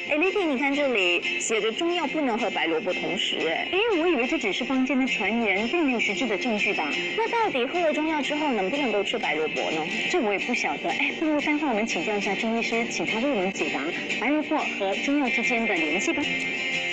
哎，丽丽，你看这里写着中药不能和白萝卜同食，哎，我以为这只是坊间的传言，并没有实质的证据吧？那到底喝了中药之后能不能够吃白萝卜呢？这我也不晓得。哎，不如待会我们请教一下中医师，请他为我们解答白萝卜和中药之间的联系吧。